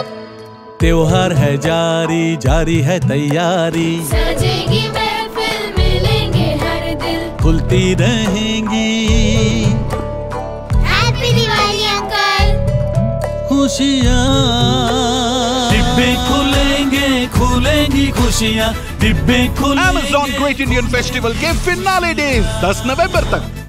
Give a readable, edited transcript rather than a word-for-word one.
त्योहार है जारी, जारी है तैयारी, सजेगी महफिल, मिलेंगे हर दिल, खुलती रहेंगी हैप्पी दिवाली अंकल। खुशियाँ, डिब्बे खुलेंगे, खुलेंगी खुशियाँ, डिब्बे खुलेंगे। Amazon Great Indian Festival के फिनाले डेज 10 नवंबर तक।